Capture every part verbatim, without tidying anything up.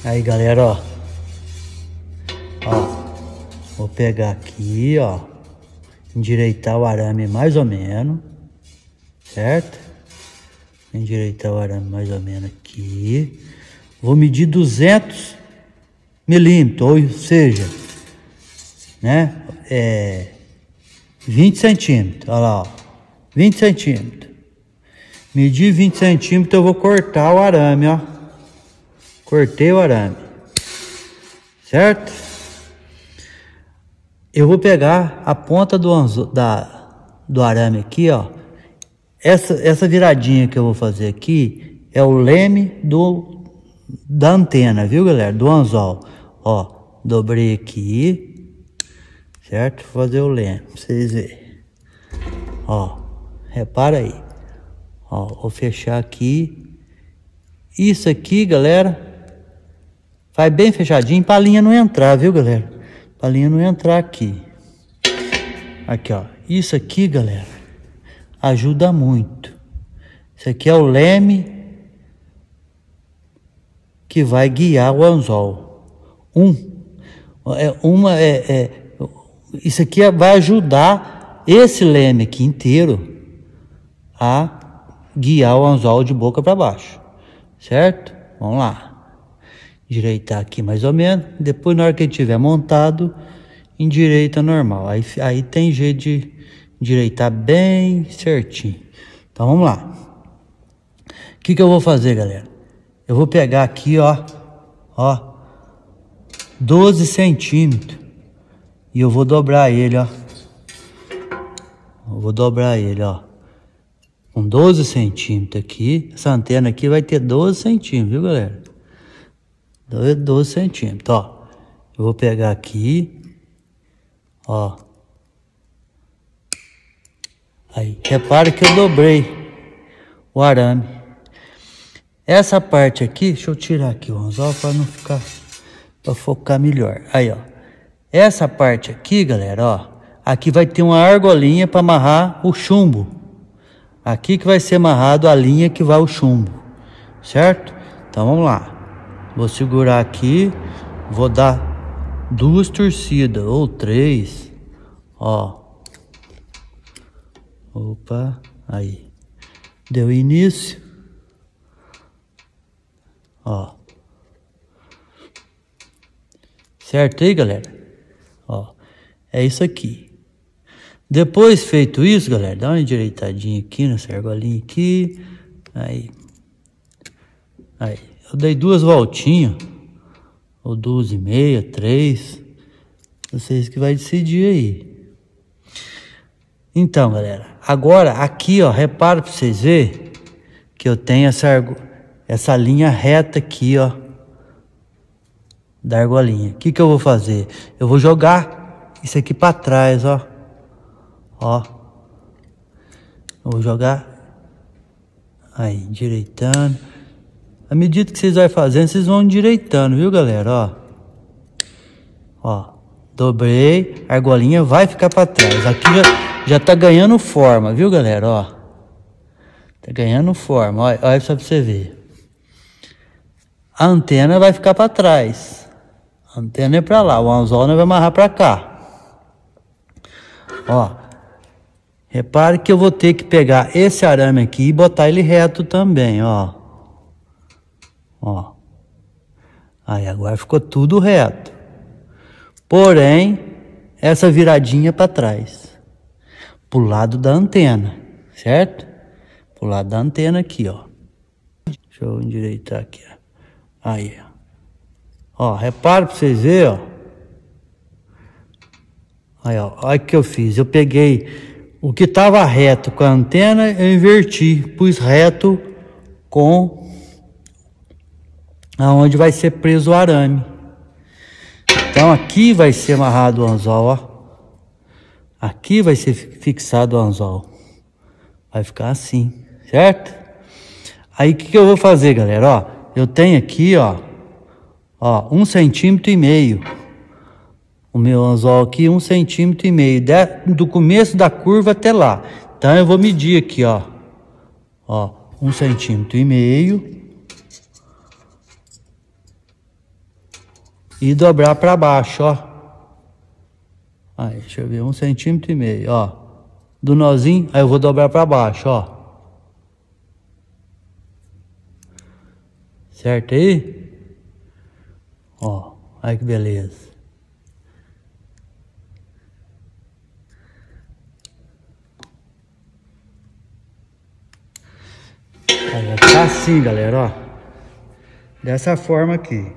Aí, galera, ó. Ó. Vou pegar aqui, ó. Endireitar o arame mais ou menos. Certo? Endireitar o arame mais ou menos aqui. Vou medir duzentos milímetros, ou seja, né? É... vinte centímetros. Olha lá, ó. vinte centímetros. Medir vinte centímetros, eu vou cortar o arame, ó. Cortei o arame. Certo? Eu vou pegar a ponta do, anzo, da, do arame aqui, ó. Essa, essa viradinha que eu vou fazer aqui é o leme do, da antena, viu, galera? Do anzol. Ó, dobrei aqui. Certo? Vou fazer o leme, pra vocês verem. Ó, repara aí. Ó, vou fechar aqui. Isso aqui, galera, vai bem fechadinho pra linha não entrar, viu, galera? Pra linha não entrar aqui. Aqui, ó. Isso aqui, galera, ajuda muito. Isso aqui é o leme que vai guiar o anzol. Um. É, uma, é, é, isso aqui vai ajudar esse leme aqui inteiro a guiar o anzol de boca para baixo. Certo? Vamos lá. Endireitar aqui mais ou menos. Depois, na hora que ele tiver montado, endireita normal. Aí, aí tem jeito de endireitar bem certinho. Então vamos lá. O que que eu vou fazer, galera? Eu vou pegar aqui, ó, ó, doze centímetros, e eu vou dobrar ele, ó. Eu vou dobrar ele, ó, com doze centímetros aqui. Essa antena aqui vai ter doze centímetros, viu, galera? doze centímetros, ó. Eu vou pegar aqui, ó. Aí, repara que eu dobrei o arame. Essa parte aqui, deixa eu tirar aqui o anzol para não ficar, para focar melhor. Aí, ó. Essa parte aqui, galera, ó. Aqui vai ter uma argolinha para amarrar o chumbo. Aqui que vai ser amarrado a linha que vai o chumbo. Certo? Então vamos lá. Vou segurar aqui, vou dar duas torcidas ou três, ó. Opa, aí. Deu início. Ó. Certo aí, galera? Ó, é isso aqui. Depois feito isso, galera, dá uma endireitadinha aqui nessa argolinha aqui. Aí. Aí. Eu dei duas voltinhas, ou duas e meia, três. Vocês que vai decidir aí. Então, galera, agora aqui, ó, repara para vocês verem que eu tenho essa, essa linha reta aqui, ó, da argolinha. O que que eu vou fazer? Eu vou jogar isso aqui para trás, ó. Ó. Eu vou jogar aí, endireitando. À medida que vocês vão fazendo, vocês vão endireitando, viu, galera? Ó. Ó. Dobrei, a argolinha vai ficar para trás. Aqui já, já tá ganhando forma, viu, galera? Ó. Tá ganhando forma. Olha, olha só pra você ver. A antena vai ficar para trás. A antena é para lá. O anzol vai amarrar para cá. Ó. Repare que eu vou ter que pegar esse arame aqui e botar ele reto também, ó. Ó. Aí agora ficou tudo reto. Porém, essa viradinha para trás. Pro lado da antena, certo? Pro lado da antena aqui, ó. Deixa eu endireitar aqui, ó. Aí, ó. Ó, repara para vocês verem, ó. Aí, ó. Olha o que eu fiz. Eu peguei o que tava reto com a antena, eu inverti. Pus reto com aonde vai ser preso o arame. Então aqui vai ser amarrado o anzol, ó. Aqui vai ser fixado o anzol. Vai ficar assim, certo? Aí o que que eu vou fazer, galera? Ó, eu tenho aqui, ó, ó, um centímetro e meio. O meu anzol aqui, um centímetro e meio, do começo da curva até lá. Então eu vou medir aqui, ó, ó, um centímetro e meio. e dobrar para baixo, ó. Aí, deixa eu ver, um centímetro e meio, ó. Do nozinho, aí eu vou dobrar para baixo, ó. Certo aí? Ó, olha que beleza. Aí vai ficar assim, galera, ó. Dessa forma aqui.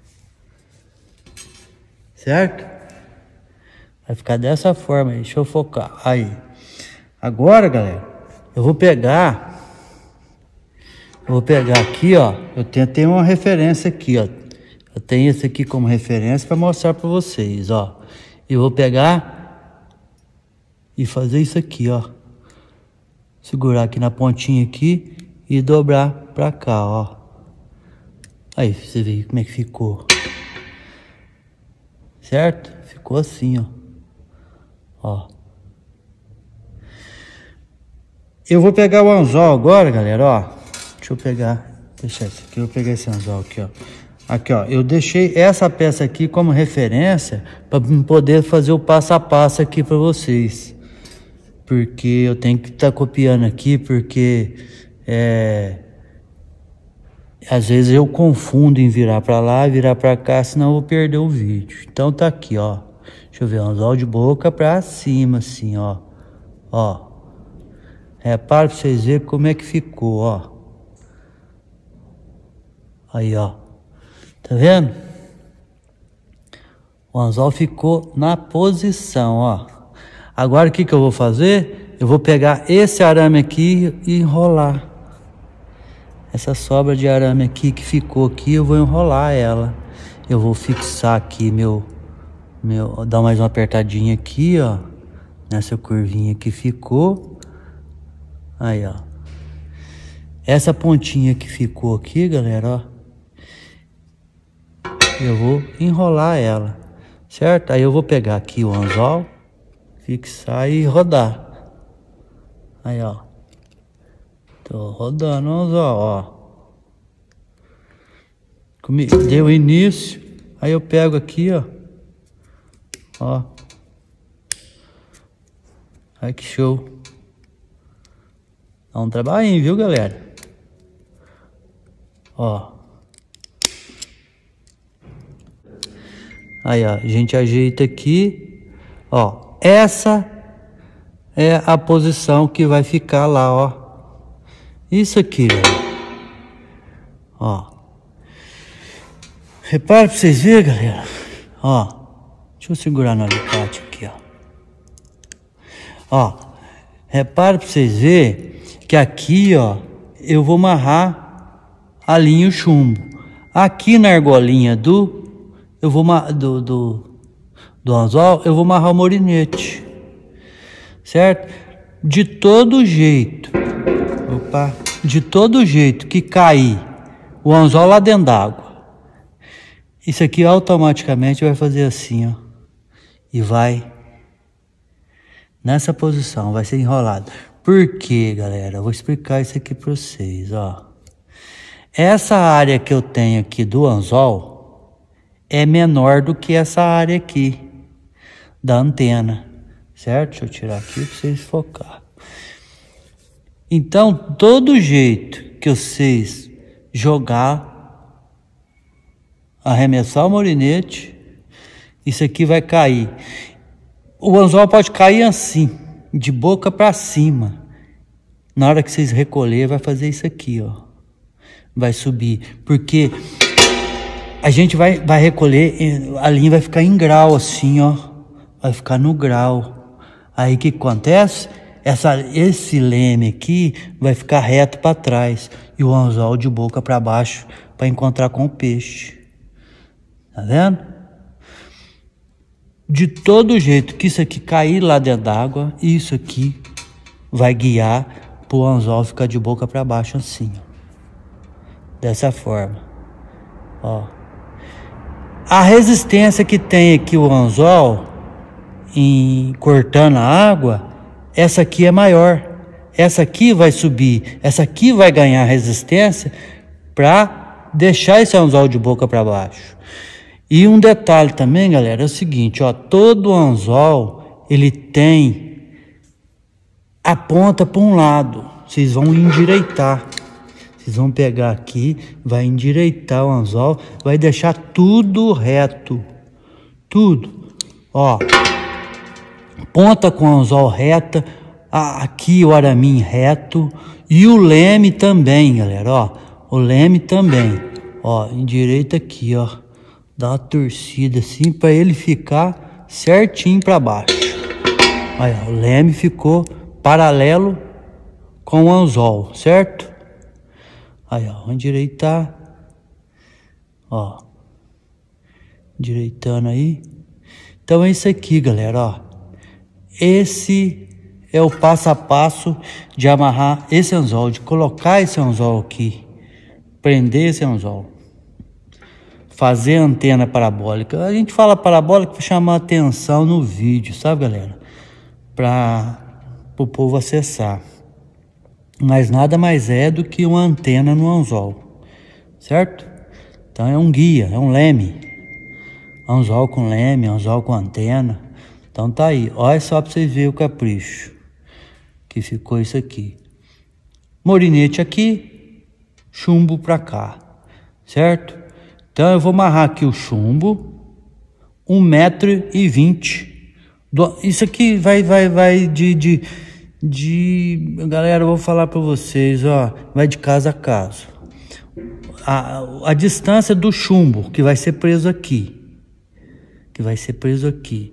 Certo? Vai ficar dessa forma aí. Deixa eu focar. Aí. Agora, galera, eu vou pegar. Eu vou pegar aqui, ó. Eu tenho, tenho uma referência aqui, ó. Eu tenho esse aqui como referência para mostrar para vocês, ó. Eu vou pegar e fazer isso aqui, ó. Segurar aqui na pontinha aqui e dobrar para cá, ó. Aí, você vê como é que ficou. Certo? Ficou assim, ó. Ó. Eu vou pegar o anzol agora, galera, ó. Deixa eu pegar, deixa esse aqui, eu vou pegar esse anzol aqui, ó. Aqui, ó, eu deixei essa peça aqui como referência para poder fazer o passo a passo aqui para vocês. Porque eu tenho que estar tá copiando aqui, porque é, às vezes eu confundo em virar para lá e virar para cá, senão eu vou perder o vídeo. Então tá aqui, ó. Deixa eu ver, anzol de boca para cima, assim, ó. Ó. Repara para vocês verem como é que ficou, ó. Aí, ó. Tá vendo? O anzol ficou na posição, ó. Agora o que que eu vou fazer? Eu vou pegar esse arame aqui e enrolar. Essa sobra de arame aqui que ficou aqui, eu vou enrolar ela. Eu vou fixar aqui meu... meu dar mais uma apertadinha aqui, ó. Nessa curvinha que ficou. Aí, ó. Essa pontinha que ficou aqui, galera, ó. Eu vou enrolar ela, certo? Aí eu vou pegar aqui o anzol, fixar e rodar. Aí, ó. Tô rodando o anzol, ó. Deu início. Aí eu pego aqui, ó. Ó. Ai, que show. Dá um trabalhinho, viu, galera? Ó. Aí, ó, a gente ajeita aqui, ó, essa é a posição que vai ficar lá, ó, isso aqui, ó, ó, repare pra vocês verem, galera, ó, deixa eu segurar no alicate aqui, ó, ó, repare pra vocês verem que aqui, ó, eu vou amarrar a linha e o chumbo, aqui na argolinha do Eu vou do, do, do anzol, eu vou amarrar o molinete, certo? De todo jeito, opa, de todo jeito que cair o anzol lá dentro d'água, isso aqui automaticamente vai fazer assim, ó, e vai nessa posição, vai ser enrolado. Por quê, galera? Eu vou explicar isso aqui para vocês, ó. Essa área que eu tenho aqui do anzol é menor do que essa área aqui da antena, certo? Deixa eu tirar aqui para vocês focar. Então, todo jeito que vocês jogar, arremessar o molinete, isso aqui vai cair. O anzol pode cair assim, de boca para cima. Na hora que vocês recolher, vai fazer isso aqui, ó. Vai subir, porque a gente vai, vai recolher, a linha vai ficar em grau assim, ó. Vai ficar no grau. Aí o que acontece? Essa, esse leme aqui vai ficar reto para trás. E o anzol de boca para baixo para encontrar com o peixe. Tá vendo? De todo jeito que isso aqui cair lá dentro d'água, isso aqui vai guiar pro anzol ficar de boca para baixo assim, ó. Dessa forma. Ó. A resistência que tem aqui o anzol em cortando a água, essa aqui é maior. Essa aqui vai subir, essa aqui vai ganhar resistência para deixar esse anzol de boca para baixo. E um detalhe também, galera, é o seguinte, ó, todo anzol, ele tem a ponta para um lado. Vocês vão endireitar. Vocês vão pegar aqui, vai endireitar o anzol, vai deixar tudo reto. Tudo. Ó, ponta com anzol reta, aqui o araminho reto e o leme também, galera, ó. O leme também, ó, endireita aqui, ó. Dá uma torcida assim para ele ficar certinho para baixo. Aí, ó, o leme ficou paralelo com o anzol, certo? Aí, ó, vamos endireitar. Ó, endireitando aí. Então é isso aqui, galera, ó. Esse é o passo a passo de amarrar esse anzol, de colocar esse anzol aqui, prender esse anzol, fazer a antena parabólica. A gente fala parabólica para chamar atenção no vídeo, sabe, galera? Para o povo acessar. Mas nada mais é do que uma antena no anzol, certo? Então é um guia, é um leme. Anzol com leme, anzol com antena. Então tá aí, olha só para vocês verem o capricho que ficou isso aqui. Morinete aqui, chumbo para cá, certo? Então eu vou amarrar aqui o chumbo, um metro e vinte. Isso aqui vai, vai, vai de, de, de... Galera, eu vou falar para vocês, ó, vai de casa a casa. A, a distância do chumbo que vai ser preso aqui, que vai ser preso aqui,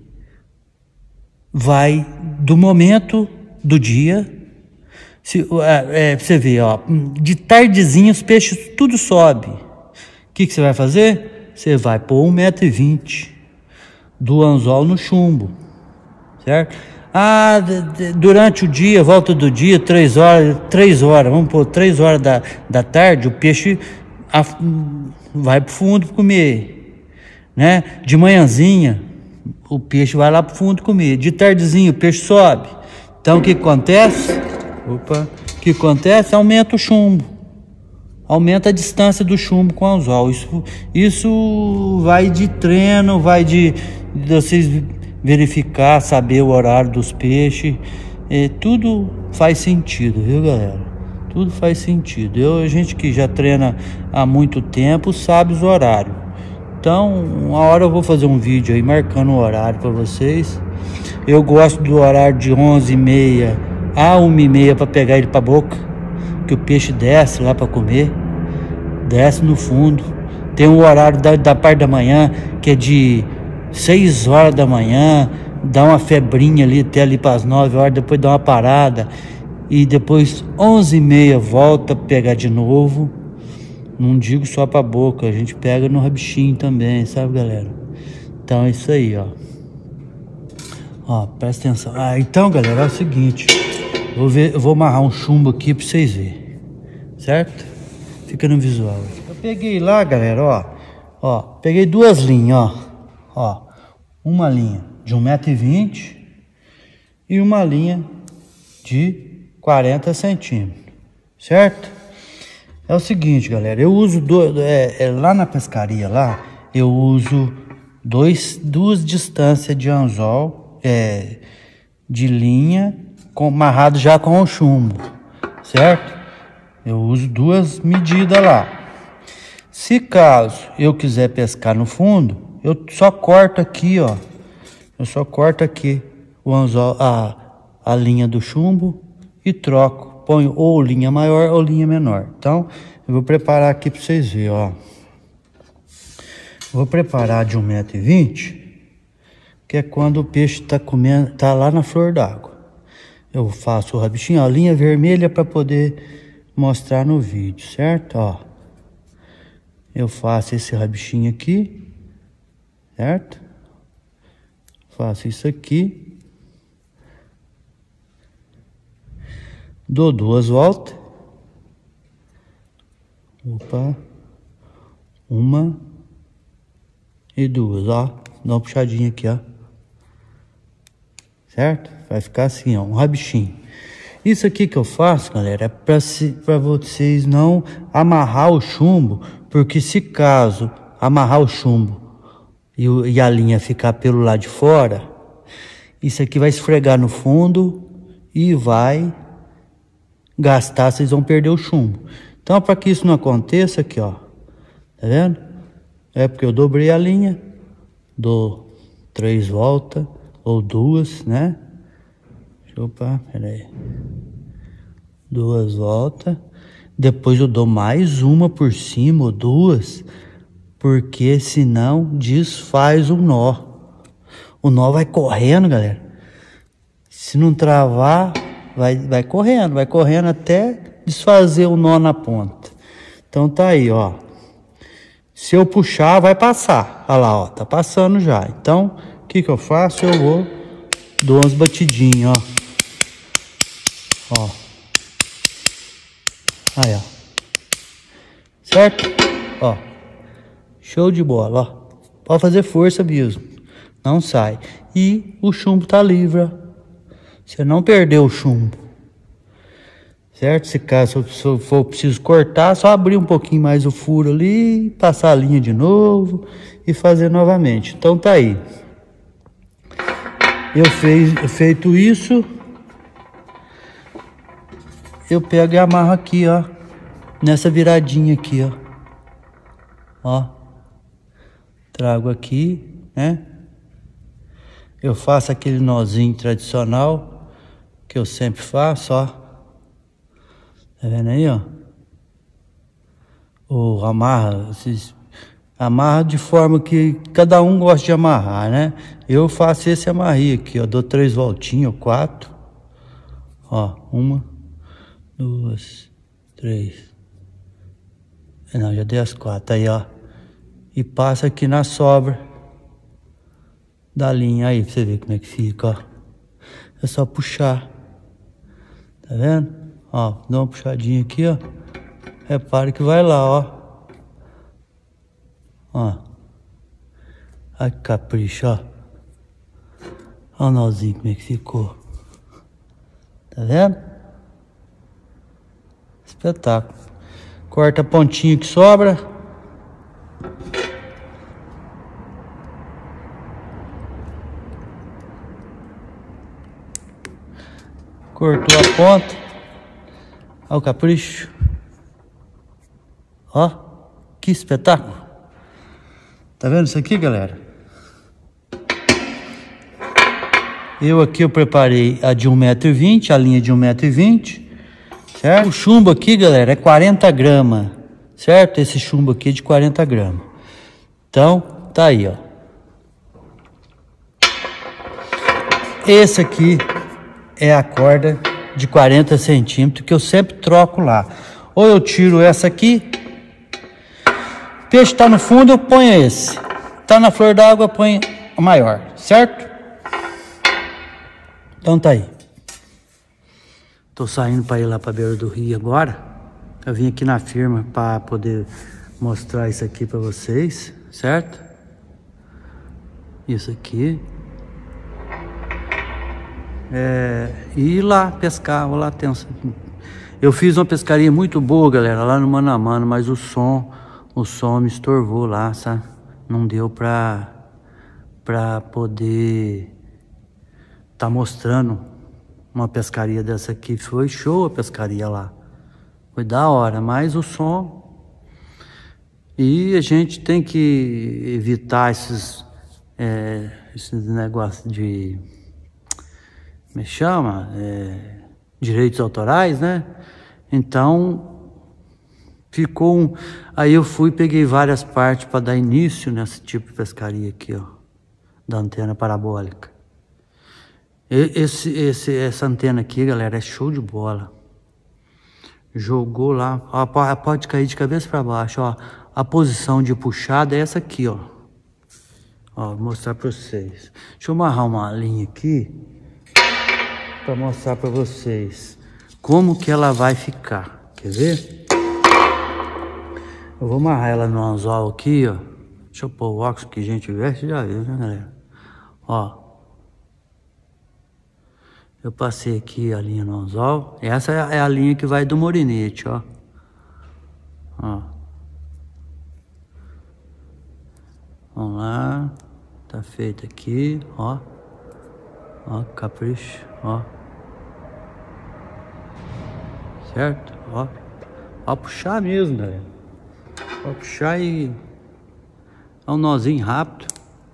vai do momento do dia. Se, é, é, você vê, ó, de tardezinha os peixes tudo sobe. O que, que você vai fazer? Você vai pôr um metro e vinte do anzol no chumbo, certo? Ah, de, de, durante o dia, volta do dia, três horas, três horas, vamos pôr três horas da, da tarde, o peixe a, vai pro fundo comer, né? De manhãzinha, o peixe vai lá pro fundo comer. De tardezinho, o peixe sobe. Então, o que acontece? Opa, o que acontece? Aumenta o chumbo. Aumenta a distância do chumbo com o anzol. Isso, isso vai de treino, vai de, de vocês verificar, saber o horário dos peixes. É, tudo faz sentido, viu, galera? Tudo faz sentido. Eu, a gente que já treina há muito tempo sabe os horários. Então, uma hora eu vou fazer um vídeo aí marcando o horário para vocês. Eu gosto do horário de onze e meia a uma e meia para pegar ele para boca, que o peixe desce lá para comer, desce no fundo. Tem um horário da, da parte da manhã que é de seis horas da manhã, dá uma febrinha ali até ali para as nove horas, depois dá uma parada e depois onze e meia volta a pegar de novo. Não digo só para boca, a gente pega no rabichinho também, sabe, galera? Então é isso aí, ó. Ó, presta atenção. Ah, então, galera, é o seguinte. Vou ver, eu vou amarrar um chumbo aqui para vocês verem, certo? Fica no visual. Eu peguei lá, galera, ó. Ó, peguei duas linhas, ó. Ó, uma linha de um metro e vinte e uma linha de quarenta centímetros, certo? É o seguinte, galera, eu uso do, é, é, lá na pescaria lá, eu uso dois, duas distâncias de anzol, é, de linha, com, amarrado já com o chumbo, certo? Eu uso duas medidas lá. Se caso eu quiser pescar no fundo, eu só corto aqui, ó. Eu só corto aqui o anzol, a, a linha do chumbo e troco. Ponho ou linha maior ou linha menor. Então, eu vou preparar aqui para vocês verem, ó. Vou preparar de um metro e vinte, que é quando o peixe está comendo, tá lá na flor d'água. Eu faço o rabichinho, a linha vermelha para poder mostrar no vídeo, certo? Ó, eu faço esse rabichinho aqui, certo? Faço isso aqui, dou duas voltas, opa, uma e duas, ó, dá uma puxadinha aqui, ó, certo? Vai ficar assim, ó, um rabichinho. Isso aqui que eu faço, galera, é para se, para vocês não amarrar o chumbo, porque se caso amarrar o chumbo e, o, e a linha ficar pelo lado de fora, isso aqui vai esfregar no fundo e vai gastar, vocês vão perder o chumbo. Então, para que isso não aconteça, aqui, ó, tá vendo? É porque eu dobrei a linha, dou três voltas ou duas, né? Deixa eu, pá, peraí. Duas voltas. Depois eu dou mais uma por cima, ou duas, porque senão desfaz o nó. O nó vai correndo, galera. Se não travar, vai, vai correndo, vai correndo até desfazer o nó na ponta. Então tá aí, ó. Se eu puxar, vai passar. Olha lá, ó, tá passando já. Então, o que que eu faço? Eu vou, dou umas batidinhas, ó. Ó. Aí, ó. Certo? Ó. Show de bola, ó. Pode fazer força mesmo. Não sai. E o chumbo tá livre, ó. Você não perdeu o chumbo. Certo? Se caso se eu for preciso cortar, só abrir um pouquinho mais o furo ali, passar a linha de novo e fazer novamente. Então tá aí. Eu fez, feito isso, eu pego e amarro aqui, ó, nessa viradinha aqui, ó. Ó. Trago aqui, né? Eu faço aquele nozinho tradicional que eu sempre faço, ó. Tá vendo aí, ó? Ou amarra, esses, amarra de forma que cada um gosta de amarrar, né? Eu faço esse amarrinho aqui, ó. Dou três voltinhas, ou quatro. Ó, uma, duas, três. Não, já dei as quatro aí, ó. E passa aqui na sobra da linha aí, pra você ver como é que fica, ó. É só puxar. Tá vendo? Ó, dá uma puxadinha aqui, ó. Repare que vai lá, ó. Ó. Olha que capricho, ó. Olha o nozinho como é que ficou. Tá vendo? Espetáculo. Corta a pontinha que sobra. Cortou a ponta. Olha o capricho. Ó, que espetáculo. Tá vendo isso aqui, galera? Eu aqui eu preparei a de um metro e vinte, a linha de um metro e vinte, certo? O chumbo aqui, galera, é quarenta gramas, certo? Esse chumbo aqui é de quarenta gramas. Então, tá aí, ó. Esse aqui é a corda de quarenta centímetros que eu sempre troco lá. Ou eu tiro essa aqui, peixe tá no fundo, eu ponho esse. Tá na flor d'água, eu ponho a maior, certo? Então tá aí. Tô saindo para ir lá para beira do rio agora. Eu vim aqui na firma para poder mostrar isso aqui para vocês, certo? Isso aqui. É, e ir lá pescar, vou lá ter um... Eu fiz uma pescaria muito boa, galera, lá no Mano a Mano, mas o som, o som me estorvou lá, sabe? Não deu pra, pra poder tá mostrando uma pescaria dessa aqui. Foi show a pescaria lá. Foi da hora, mas o som... E a gente tem que evitar esses, é, esses negócios de... me chama, é, direitos autorais, né? Então, ficou um... Aí eu fui, peguei várias partes para dar início nesse tipo de pescaria aqui, ó, da antena parabólica. Esse, esse, essa antena aqui, galera, é show de bola. Jogou lá, ó, pode cair de cabeça para baixo, ó. A posição de puxada é essa aqui, ó. Ó, vou mostrar para vocês. Deixa eu amarrar uma linha aqui para mostrar para vocês como que ela vai ficar. Quer ver? Eu vou amarrar ela no anzol aqui, ó. Deixa eu pôr o óculos que a gente veste, já viu, né, galera? Ó. Eu passei aqui a linha no anzol. Essa é a linha que vai do morinete, ó. Ó. Vamos lá. tá feito aqui, ó. Ó, capricho, ó. Certo? Ó. Ó, puxar mesmo, galera. Ó, puxar e... é um nozinho rápido.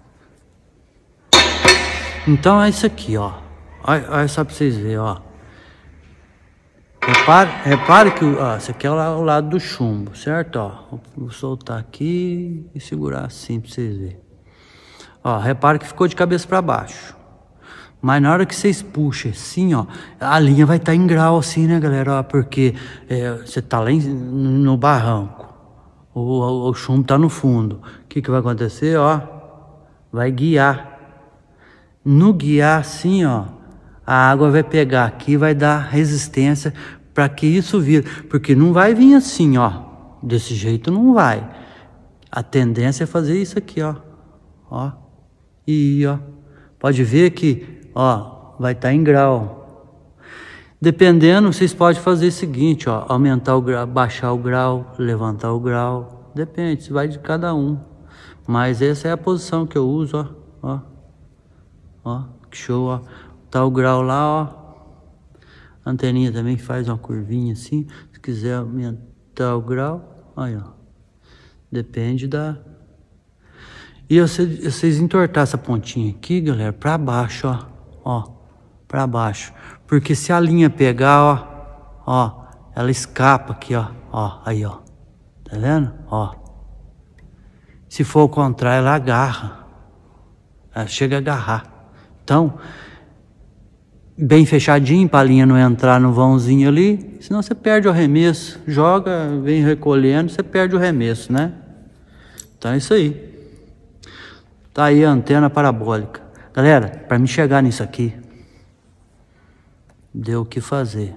Então é isso aqui, ó. Olha, olha só pra vocês verem, ó. Repare, repare que ó, esse aqui é o lado do chumbo, certo? Ó, vou soltar aqui e segurar assim pra vocês verem. Ó, repare que ficou de cabeça para baixo. Mas na hora que vocês puxam assim, ó, a linha vai estar tá em grau assim, né, galera? Ó, porque é, você tá lá em, no barranco. O, o, o chumbo tá no fundo. O que que vai acontecer, ó? Vai guiar. No guiar assim, ó, a água vai pegar aqui e vai dar resistência para que isso vire. Porque não vai vir assim, ó. Desse jeito não vai. A tendência é fazer isso aqui, ó. Ó. E, ó. Pode ver que, ó, vai estar tá em grau. Dependendo, vocês podem fazer o seguinte, ó. Aumentar o grau, baixar o grau, levantar o grau. Depende, isso vai de cada um. Mas essa é a posição que eu uso, ó. Ó. Ó, que show, ó. Tá o grau lá, ó. A anteninha também faz uma curvinha assim. Se quiser aumentar o grau, aí, ó. Depende da... E vocês, vocês entortar essa pontinha aqui, galera, pra baixo, ó. Ó, pra baixo. Porque se a linha pegar, ó, ó, ela escapa aqui, ó. Ó, aí, ó. Tá vendo? Ó. Se for o contrário, ela agarra. Ela chega a agarrar. Então, bem fechadinho para a linha não entrar no vãozinho ali, senão você perde o arremesso. Joga, vem recolhendo, você perde o arremesso, né? Então é isso aí. Tá aí a antena parabólica. Galera, para me chegar nisso aqui, deu o que fazer.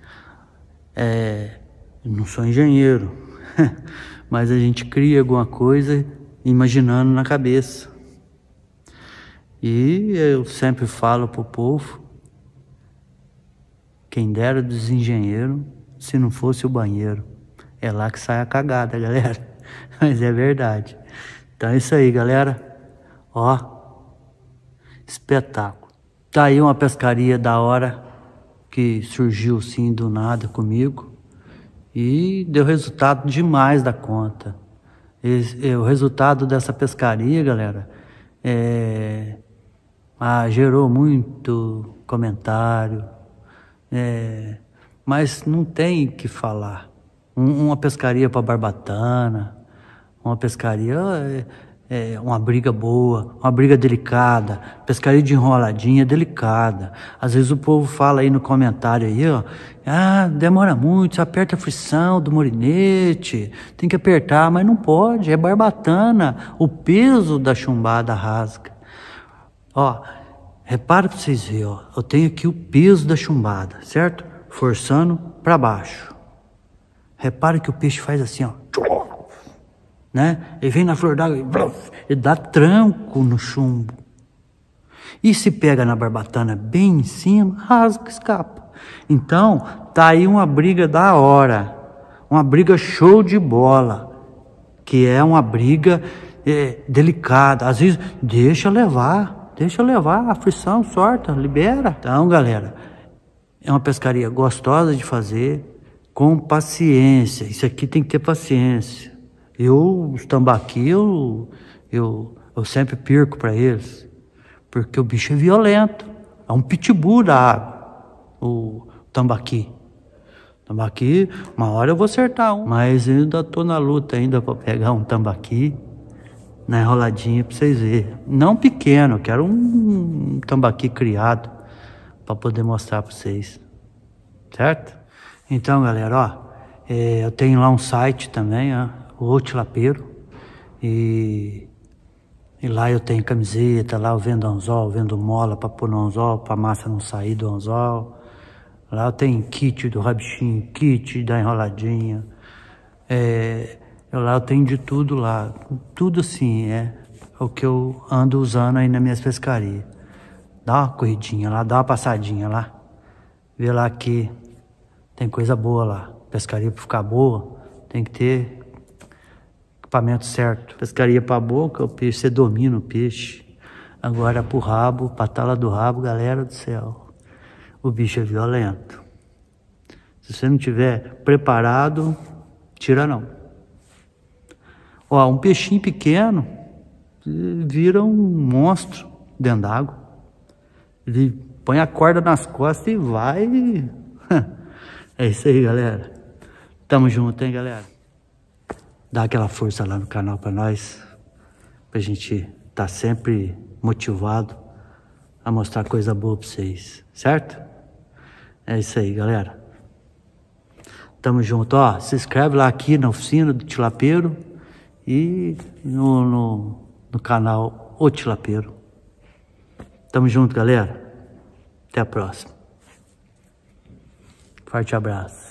É, não sou engenheiro, mas a gente cria alguma coisa imaginando na cabeça. E eu sempre falo pro povo, quem dera dos engenheiros, se não fosse o banheiro. É lá que sai a cagada, galera. Mas é verdade. Então é isso aí, galera. Ó, espetáculo. Tá aí uma pescaria da hora que surgiu assim do nada comigo e deu resultado demais da conta. Esse, o resultado dessa pescaria, galera, é... Ah, gerou muito comentário, é, mas não tem o que falar. Um, uma pescaria para barbatana, uma pescaria, é, é, uma briga boa, uma briga delicada, pescaria de enroladinha delicada. Às vezes o povo fala aí no comentário aí, ó, ah, demora muito, você aperta a frição do molinete, tem que apertar, mas não pode, é barbatana, o peso da chumbada rasga. Ó, repara para vocês verem, ó. Eu tenho aqui o peso da chumbada, certo? Forçando para baixo. Repara que o peixe faz assim, ó. Né? Ele vem na flor d'água e dá tranco no chumbo. E se pega na barbatana bem em cima, rasga, escapa. Então, tá aí uma briga da hora. Uma briga show de bola. Que é uma briga é, delicada. Às vezes, deixa levar. Deixa levar, a frição, sorta, libera. Então, galera, é uma pescaria gostosa de fazer, com paciência. Isso aqui tem que ter paciência. Eu, os tambaqui, eu, eu, eu sempre perco para eles, porque o bicho é violento. É um pitbull da água, o tambaqui. Tambaqui, uma hora eu vou acertar um, mas eu ainda tô na luta ainda para pegar um tambaqui. Na enroladinha para vocês verem. Não pequeno, eu quero um, um tambaqui criado para poder mostrar para vocês. Certo? Então, galera, ó, é, eu tenho lá um site também, ó, o Tilapeiro. E, e lá eu tenho camiseta, lá eu vendo anzol, vendo mola para pôr no anzol, para a massa não sair do anzol. Lá eu tenho kit do rabichinho, kit da enroladinha. É... Eu lá eu tenho de tudo lá, tudo assim, é o que eu ando usando aí nas minhas pescarias. Dá uma corridinha lá, dá uma passadinha lá, vê lá que tem coisa boa lá. Pescaria para ficar boa, tem que ter equipamento certo. Pescaria para boca, o peixe, você domina o peixe. Agora pro rabo, patala do rabo, galera do céu. O bicho é violento. Se você não tiver preparado, tira não. Ó, um peixinho pequeno vira um monstro dentro d'água. Ele põe a corda nas costas e vai. É isso aí, galera. Tamo junto, hein, galera? Dá aquela força lá no canal pra nós, pra gente tá sempre motivado a mostrar coisa boa pra vocês, certo? É isso aí, galera. Tamo junto, ó. Se inscreve lá aqui na oficina do Tilapeiro e no, no, no canal O Tilapeiro. Tamo junto, galera. Até a próxima. Forte abraço.